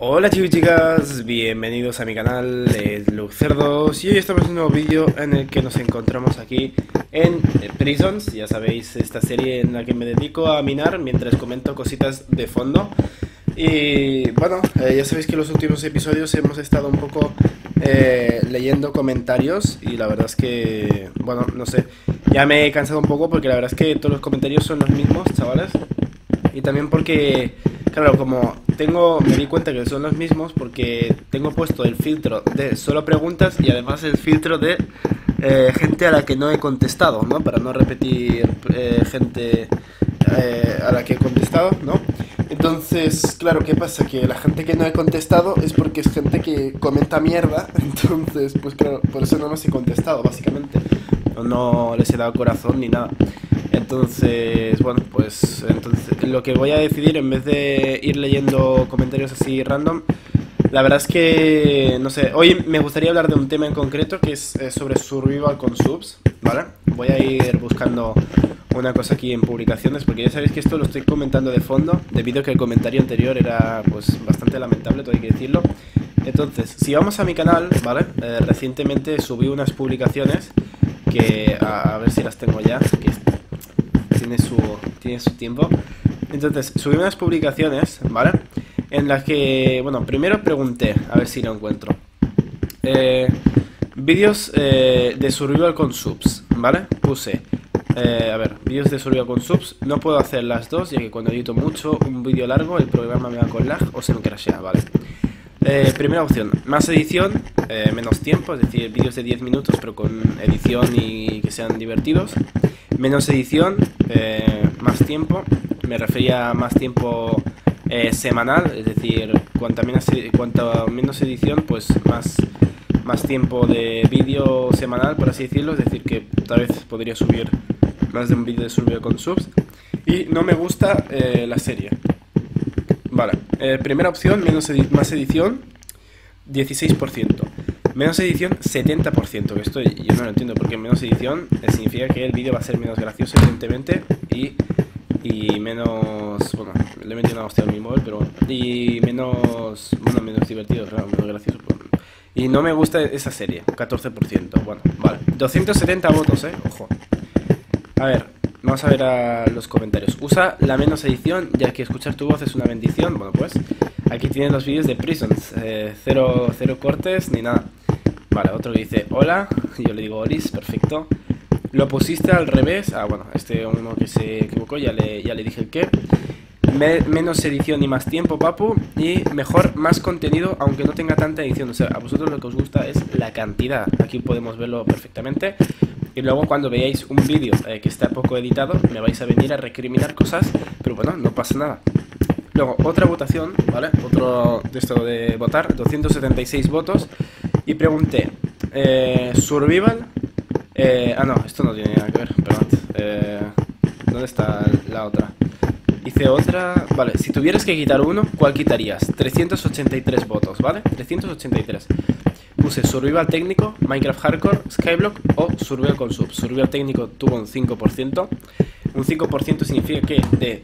Hola chicos y chicas, bienvenidos a mi canal, es Lucerdos y hoy estamos en un nuevo vídeo en el que nos encontramos aquí en Prisons. Ya sabéis, esta serie en la que me dedico a minar mientras comento cositas de fondo. Y bueno, ya sabéis que en los últimos episodios hemos estado un poco leyendo comentarios y la verdad es que, bueno, no sé, ya me he cansado un poco porque la verdad es que todos los comentarios son los mismos, chavales. Y también porque, claro, como me di cuenta que son los mismos porque tengo puesto el filtro de solo preguntas y además el filtro de gente a la que no he contestado, ¿no? Para no repetir gente a la que he contestado, ¿no? Entonces, claro, ¿qué pasa? Que la gente que no he contestado es porque es gente que comenta mierda, entonces, pues claro, por eso no los he contestado, básicamente. No les he dado corazón ni nada. Entonces, bueno, pues entonces lo que voy a decidir, en vez de ir leyendo comentarios así random, la verdad es que, no sé, hoy me gustaría hablar de un tema en concreto que es sobre survival con subs, ¿vale? Voy a ir buscando una cosa aquí en publicaciones porque ya sabéis que esto lo estoy comentando de fondo, debido a que el comentario anterior era pues bastante lamentable, todo hay que decirlo. Entonces, si vamos a mi canal, ¿vale? Recientemente subí unas publicaciones que, a ver si las tengo ya, que tiene su tiempo. Entonces, subí unas publicaciones, ¿vale? En las que, bueno, primero pregunté, a ver si lo encuentro. Vídeos de survival con subs, ¿vale? Puse, a ver, vídeos de survival con subs. No puedo hacer las dos, ya que cuando edito mucho un vídeo largo, el programa me va con lag o se me crashea, ¿vale? Primera opción, más edición, menos tiempo, es decir, vídeos de 10 minutos pero con edición y que sean divertidos. Menos edición, más tiempo, me refería a más tiempo semanal, es decir, cuanta menos edición, pues más tiempo de vídeo semanal, por así decirlo, es decir, que tal vez podría subir más de un vídeo de survival con subs. Y no me gusta la serie. Vale, primera opción, más edición, 16%. Menos edición, 70%. Que esto yo no lo entiendo, porque menos edición significa que el vídeo va a ser menos gracioso, evidentemente, y menos... Bueno, le he metido una hostia a mi móvil, pero bueno. Y menos... Bueno, menos divertido, claro, menos gracioso. Y no me gusta esa serie, 14%. Bueno, vale. 270 votos, ojo. A ver, vamos a ver a los comentarios. Usa la menos edición, ya que escuchar tu voz es una bendición. Bueno, pues aquí tienen los vídeos de Prisons. Cero cortes ni nada. Vale, otro que dice hola. Yo le digo olis, perfecto. Lo pusiste al revés. Ah, bueno, uno que se equivocó, ya le dije el qué. Menos edición y más tiempo, papu. Y mejor, más contenido, aunque no tenga tanta edición. O sea, a vosotros lo que os gusta es la cantidad. Aquí podemos verlo perfectamente. Y luego cuando veáis un vídeo que está poco editado, me vais a venir a recriminar cosas, pero bueno, no pasa nada. Luego, otra votación, ¿vale? Otro de esto de votar, 276 votos. Y pregunté, Survival... no, esto no tiene nada que ver, perdón. ¿Dónde está la otra? Hice otra... Vale, si tuvieras que quitar uno, ¿cuál quitarías? 383 votos, ¿vale? 383. Puse Survival técnico, Minecraft Hardcore, Skyblock o Survival con subs. Survival técnico tuvo un 5%. Un 5% significa que de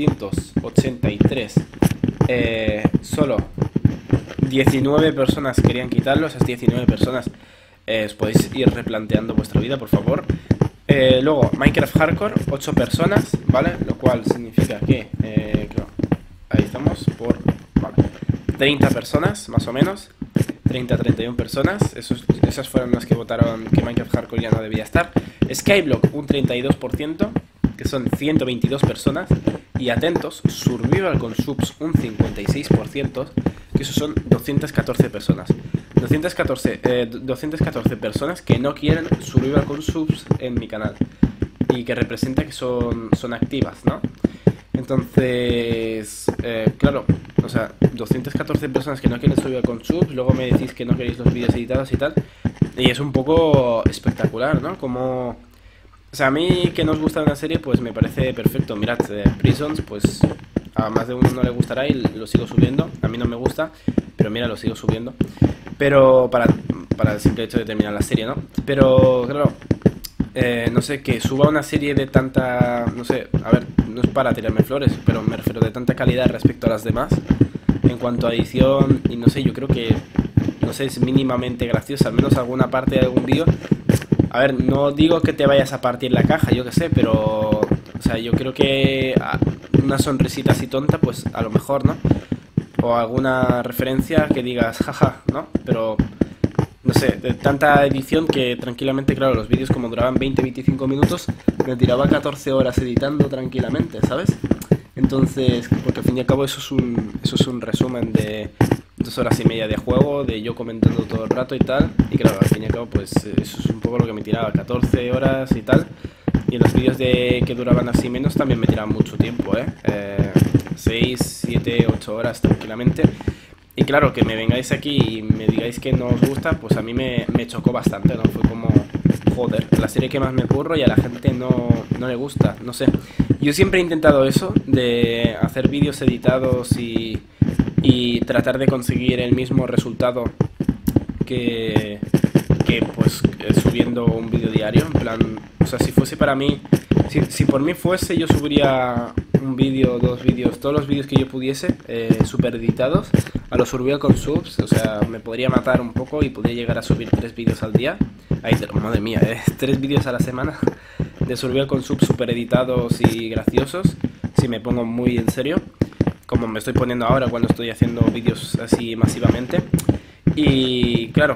383 solo 19 personas querían quitarlo. Esas 19 personas os podéis ir replanteando vuestra vida, por favor. Luego Minecraft Hardcore, 8 personas, ¿vale? Lo cual significa que ahí estamos por 30 personas, más o menos. 30-31 personas, esas fueron las que votaron que Minecraft Hardcore ya no debía estar. Skyblock un 32%, que son 122 personas. Y atentos, Survival con subs un 56%, que esos son 214 personas. 214 personas que no quieren Survival con subs en mi canal. Y que representa que son activas, ¿no? Entonces, claro, o sea, 214 personas que no quieren subir con subs, luego me decís que no queréis los vídeos editados y tal, y es un poco espectacular, ¿no? Como, o sea, a mí que no os gusta una serie, pues me parece perfecto. Mirad, Prisons, pues a más de uno no le gustará y lo sigo subiendo. A mí no me gusta, pero mira, lo sigo subiendo. Pero para el simple hecho de terminar la serie, ¿no? Pero, claro, no sé, que suba una serie de tanta, no sé, a ver, no es para tirarme flores, pero me refiero de tanta calidad respecto a las demás, en cuanto a edición, y no sé, yo creo que, no sé, es mínimamente graciosa, al menos alguna parte de algún vídeo. A ver, no digo que te vayas a partir la caja, yo qué sé, pero, o sea, yo creo que una sonrisita así tonta, pues a lo mejor, ¿no? O alguna referencia que digas, jaja, ¿no? Pero, no sé, de tanta edición que tranquilamente, claro, los vídeos como duraban 20-25 minutos, me tiraba 14 horas editando tranquilamente, ¿sabes? Entonces, porque al fin y al cabo eso es un resumen de 2 horas y media de juego, de yo comentando todo el rato y tal. Y claro, al fin y al cabo, pues eso es un poco lo que me tiraba, 14 horas y tal. Y los vídeos que duraban así menos también me tiraban mucho tiempo, 6, 7, 8 horas tranquilamente. Y claro, que me vengáis aquí y me digáis que no os gusta, pues a mí me chocó bastante, ¿no? Fue como, joder, la serie que más me curro y a la gente no le gusta, no sé. Yo siempre he intentado eso, de hacer vídeos editados y tratar de conseguir el mismo resultado que pues subiendo un vídeo diario, en plan, o sea, si fuese para mí, si por mí fuese, yo subiría un vídeo, 2 vídeos, todos los vídeos que yo pudiese, super editados, a los subiría con subs, o sea, me podría matar un poco y podría llegar a subir 3 vídeos al día. Ay, madre mía, 3 vídeos a la semana de survival con subs super editados y graciosos, si me pongo muy en serio, como me estoy poniendo ahora cuando estoy haciendo vídeos así masivamente. Y claro,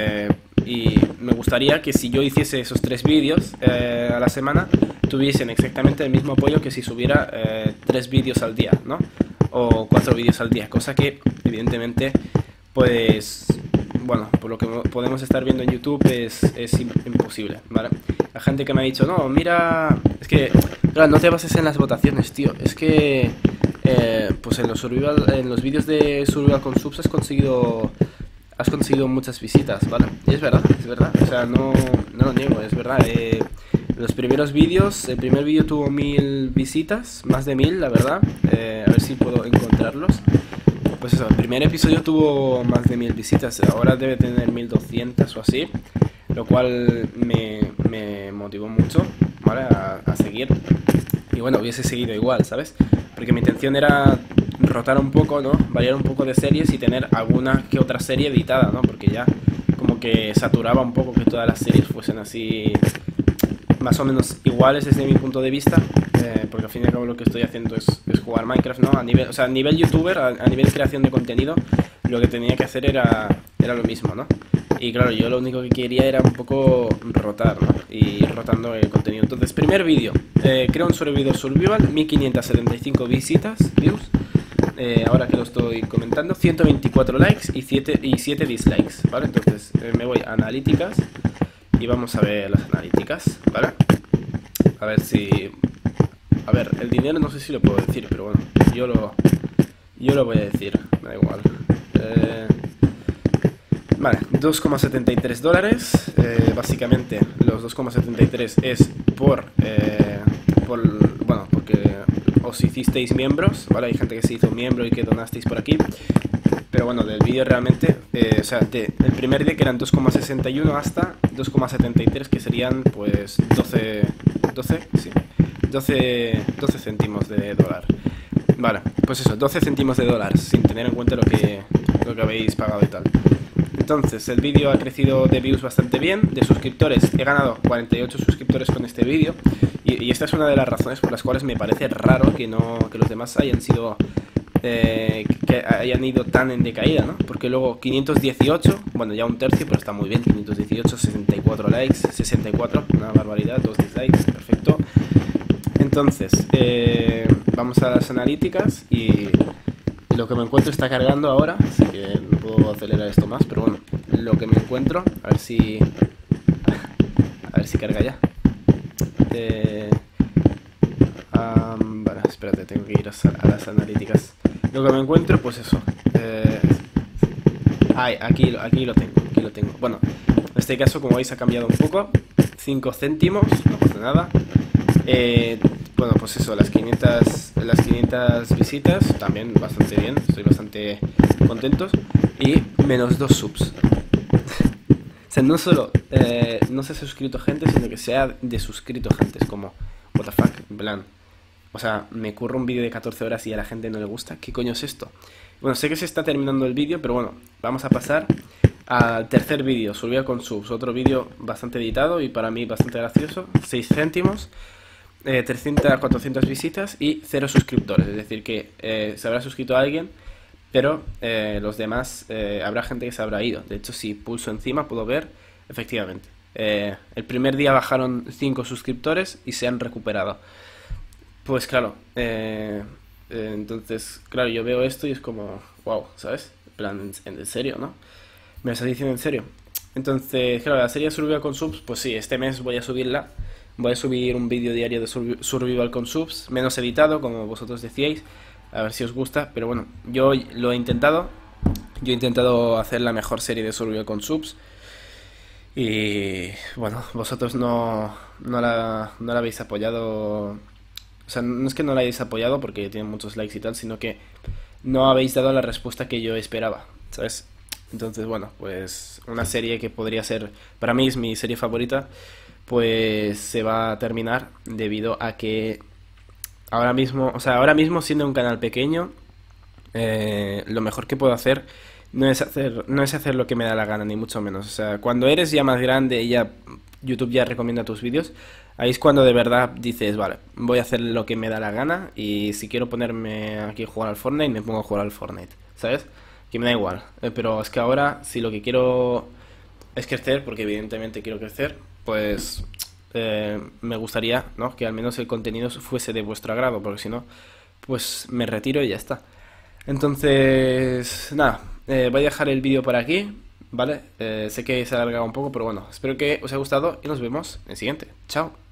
y me gustaría que si yo hiciese esos 3 vídeos a la semana, tuviesen exactamente el mismo apoyo que si subiera 3 vídeos al día, ¿no? O 4 vídeos al día, cosa que evidentemente, pues, bueno, por lo que podemos estar viendo en YouTube es imposible, ¿vale? La gente que me ha dicho, no, mira, es que, claro, no te bases en las votaciones, tío, es que, pues en los vídeos de Survival con subs has conseguido muchas visitas, ¿vale? Y es verdad, o sea, no lo niego, es verdad. Los primeros vídeos, el primer vídeo tuvo 1000 visitas, más de 1000, la verdad. A ver si puedo encontrarlos. Pues eso, el primer episodio tuvo más de 1000 visitas, ahora debe tener 1200 o así, lo cual me motivó mucho, ¿vale? A seguir. Y bueno, hubiese seguido igual, ¿sabes? Porque mi intención era rotar un poco, ¿no? Variar un poco de series y tener alguna que otra serie editada, ¿no? Porque ya como que saturaba un poco que todas las series fuesen así más o menos iguales desde mi punto de vista, porque al fin y al cabo lo que estoy haciendo es jugar Minecraft, ¿no? O sea, a nivel youtuber, a nivel creación de contenido, lo que tenía que hacer era lo mismo, ¿no? Y claro, yo lo único que quería era un poco rotar, ¿no? Y ir rotando el contenido. Entonces, primer vídeo, creo un servidor survival, 1575 visitas, views. Ahora que lo estoy comentando, 124 likes y 7 dislikes, ¿vale? Entonces me voy a analíticas y vamos a ver las analíticas, ¿vale? A ver si... A ver, el dinero no sé si lo puedo decir, pero bueno, yo lo voy a decir, me da igual. Vale, 2,73 dólares, básicamente los 2,73 es bueno, porque os hicisteis miembros, ¿vale? Hay gente que se hizo miembro y que donasteis por aquí. Pero bueno, del vídeo realmente, o sea, el primer día que eran 2,61 hasta 2,73, que serían pues 12 céntimos de dólar. Vale, pues eso, 12 céntimos de dólar, sin tener en cuenta lo que habéis pagado y tal. Entonces, el vídeo ha crecido de views bastante bien, de suscriptores he ganado 48 suscriptores con este vídeo, y esta es una de las razones por las cuales me parece raro que los demás hayan sido... que hayan ido tan en decaída, ¿no? Porque luego 518, bueno, ya un tercio, pero está muy bien, 518, 64 likes, 64, una barbaridad, 2 dislikes, perfecto. Entonces, vamos a las analíticas y lo que me encuentro está cargando ahora, así que no puedo acelerar esto más, pero bueno, lo que me encuentro, a ver si carga ya. Vale, espérate, tengo que ir a las analíticas. Lo que me encuentro, pues eso. Aquí lo tengo. Bueno, en este caso, como veis, ha cambiado un poco. 5 céntimos, no pasa nada. Bueno, pues eso, las 500 visitas, también bastante bien, estoy bastante contentos. Y menos 2 subs. O sea, no solo no se ha suscrito gente, sino que se ha desuscrito gente. Es como, what the fuck, en plan, O sea, me curro un vídeo de 14 horas y a la gente no le gusta. ¿Qué coño es esto? Bueno, sé que se está terminando el vídeo, pero bueno, vamos a pasar al tercer vídeo, Survival con subs. Otro vídeo bastante editado y para mí bastante gracioso. 6 céntimos, 300, 400 visitas y 0 suscriptores. Es decir, que se habrá suscrito a alguien, pero los demás, habrá gente que se habrá ido. De hecho, si pulso encima puedo ver, efectivamente. El primer día bajaron 5 suscriptores y se han recuperado. Pues claro, entonces, claro, yo veo esto y es como, wow, ¿sabes? En plan, en serio, ¿no? ¿Me lo estás diciendo en serio? Entonces, claro, la serie Survival con subs, pues sí, este mes voy a subirla. Voy a subir un vídeo diario de Survival con subs, menos editado, como vosotros decíais, a ver si os gusta. Pero bueno, yo lo he intentado. Yo he intentado hacer la mejor serie de Survival con subs. Y bueno, vosotros no la habéis apoyado. O sea, no es que no la hayáis apoyado porque tiene muchos likes y tal, sino que no habéis dado la respuesta que yo esperaba, ¿sabes? Entonces, bueno, pues una serie que podría ser, para mí es mi serie favorita, pues se va a terminar debido a que ahora mismo, o sea, ahora mismo siendo un canal pequeño, lo mejor que puedo hacer no es hacer lo que me da la gana, ni mucho menos. O sea, cuando eres ya más grande y ya YouTube ya recomienda tus vídeos, ahí es cuando de verdad dices, vale, voy a hacer lo que me da la gana y si quiero ponerme aquí a jugar al Fortnite, me pongo a jugar al Fortnite, ¿sabes? Que me da igual. Pero es que ahora, si lo que quiero es crecer, porque evidentemente quiero crecer, pues me gustaría, ¿no? Que al menos el contenido fuese de vuestro agrado, porque si no, pues me retiro y ya está. Entonces, nada, voy a dejar el vídeo por aquí, ¿vale? Sé que se ha alargado un poco, pero bueno, espero que os haya gustado y nos vemos en el siguiente. Chao.